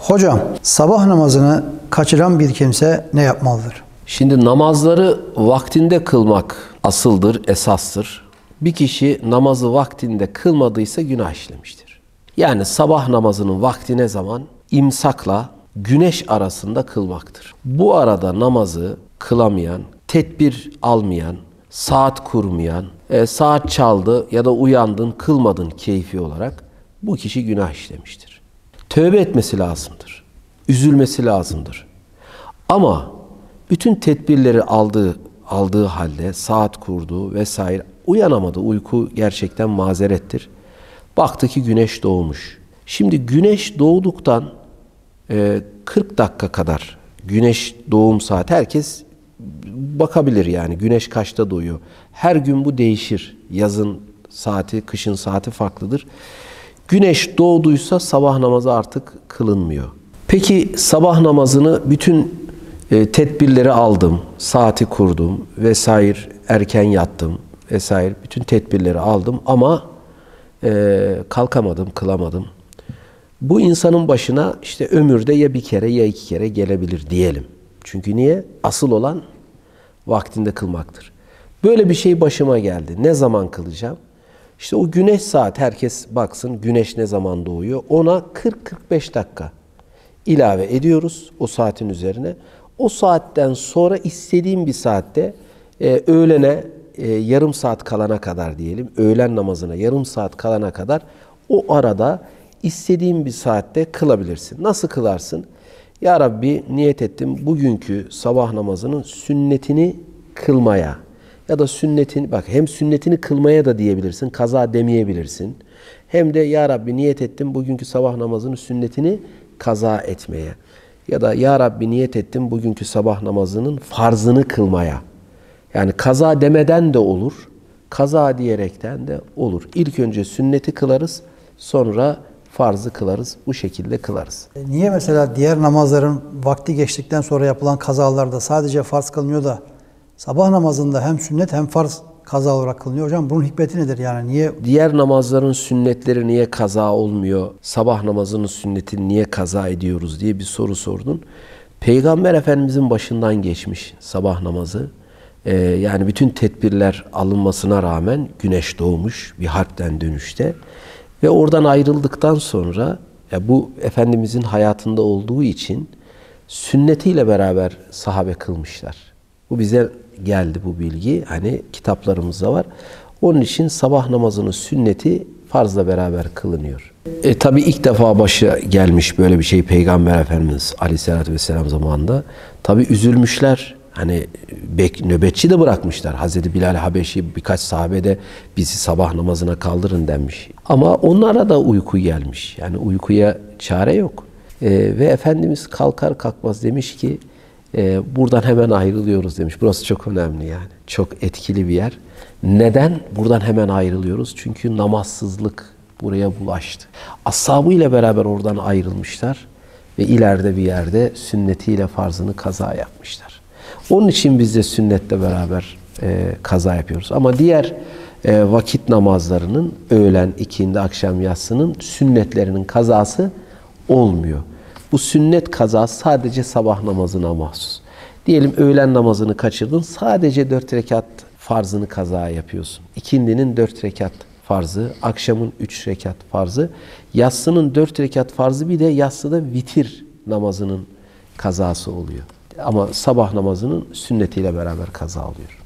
Hocam, sabah namazını kaçıran bir kimse ne yapmalıdır? Şimdi namazları vaktinde kılmak asıldır, esastır. Bir kişi namazı vaktinde kılmadıysa günah işlemiştir. Yani sabah namazının vakti ne zaman? İmsakla güneş arasında kılmaktır. Bu arada namazı kılamayan, tedbir almayan, saat kurmayan, saat çaldı ya da uyandın kılmadın keyfi olarak bu kişi günah işlemiştir. Tövbe etmesi lazımdır. Üzülmesi lazımdır. Ama bütün tedbirleri aldığı halde saat kurdu vesaire uyanamadı. Uyku gerçekten mazerettir. Baktı ki güneş doğmuş. Şimdi güneş doğduktan 40 dakika kadar güneş doğum saati herkes bakabilir yani güneş kaçta doğuyor. Her gün bu değişir. Yazın saati, kışın saati farklıdır. Güneş doğduysa sabah namazı artık kılınmıyor. Peki sabah namazını bütün tedbirleri aldım, saati kurdum vesaire, erken yattım vesaire, bütün tedbirleri aldım ama kalkamadım, kılamadım. Bu insanın başına işte ömürde ya bir kere ya iki kere gelebilir diyelim. Çünkü niye? Asıl olan vaktinde kılmaktır. Böyle bir şey başıma geldi. Ne zaman kılacağım? İşte o güneş saat, herkes baksın güneş ne zaman doğuyor. Ona 40-45 dakika ilave ediyoruz o saatin üzerine. O saatten sonra istediğim bir saatte öğlene yarım saat kalana kadar diyelim, öğlen namazına yarım saat kalana kadar o arada istediğin bir saatte kılabilirsin. Nasıl kılarsın? Ya Rabbi niyet ettim bugünkü sabah namazının sünnetini kılmaya ya da sünnetini, bak hem sünnetini kılmaya da diyebilirsin, kaza demeyebilirsin. Hem de ya Rabbi niyet ettim bugünkü sabah namazının sünnetini kaza etmeye. Ya da ya Rabbi niyet ettim bugünkü sabah namazının farzını kılmaya. Yani kaza demeden de olur, kaza diyerekten de olur. İlk önce sünneti kılarız, sonra farzı kılarız, bu şekilde kılarız. Niye mesela diğer namazların vakti geçtikten sonra yapılan kazalarda sadece farz kılınıyor da sabah namazında hem sünnet hem farz kaza olarak kılınıyor? Hocam bunun hikmeti nedir yani? Niye? Diğer namazların sünnetleri niye kaza olmuyor? Sabah namazının sünnetini niye kaza ediyoruz diye bir soru sordun. Peygamber Efendimizin başından geçmiş sabah namazı. Yani bütün tedbirler alınmasına rağmen güneş doğmuş bir harpten dönüşte. Ve oradan ayrıldıktan sonra bu Efendimizin hayatında olduğu için sünnetiyle beraber sahabe kılmışlar. Bu bize geldi bu bilgi. Hani kitaplarımızda var. Onun için sabah namazının sünneti farzla beraber kılınıyor. Tabi ilk defa başı gelmiş böyle bir şey Peygamber Efendimiz Aleyhisselatü Vesselam zamanında. Tabi üzülmüşler. Hani nöbetçi de bırakmışlar. Hazreti Bilal Habeşi birkaç sahabe de bizi sabah namazına kaldırın demiş. Ama onlara da uyku gelmiş. Yani uykuya çare yok. Ve Efendimiz kalkar kalkmaz demiş ki buradan hemen ayrılıyoruz demiş. Burası çok önemli yani. Çok etkili bir yer. Neden? Buradan hemen ayrılıyoruz. Çünkü namazsızlık buraya bulaştı. Ashabıyla beraber oradan ayrılmışlar. Ve ileride bir yerde sünnetiyle farzını kaza yapmışlar. Onun için biz de sünnetle beraber kaza yapıyoruz. Ama diğer vakit namazlarının öğlen, ikindi, akşam yatsının sünnetlerinin kazası olmuyor. Bu sünnet kazası sadece sabah namazına mahsus. Diyelim öğlen namazını kaçırdın, sadece 4 rekat farzını kaza yapıyorsun. İkindinin 4 rekat farzı, akşamın 3 rekat farzı, yatsının 4 rekat farzı, bir de yatsıda vitir namazının kazası oluyor. Ama sabah namazının sünnetiyle beraber kaza oluyor.